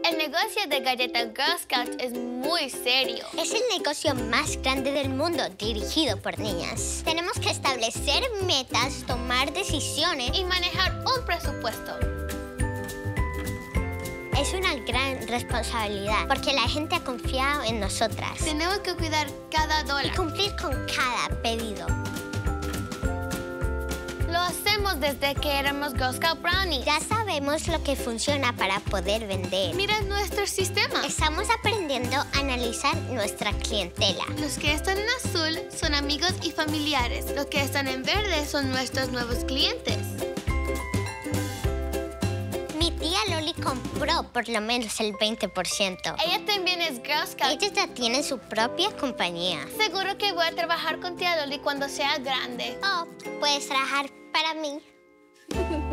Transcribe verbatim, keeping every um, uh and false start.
El negocio de galletas Girl Scouts es muy serio. Es el negocio más grande del mundo dirigido por niñas. Tenemos que establecer metas, tomar decisiones y manejar un presupuesto. Es una gran responsabilidad porque la gente ha confiado en nosotras. Tenemos que cuidar cada dólar y cumplir con cada pedido. Lo hacemos desde que éramos Girl Scout Brownies. Ya sabemos lo que funciona para poder vender. Mira nuestro sistema. Estamos aprendiendo a analizar nuestra clientela. Los que están en azul son amigos y familiares. Los que están en verde son nuestros nuevos clientes. Mi tía Loli compró por lo menos el veinte por ciento. Ella también es Girl Scout. Ellos ya tienen su propia compañía. Seguro que voy a trabajar con tía Loli cuando sea grande. Oh, puedes trabajar para mí.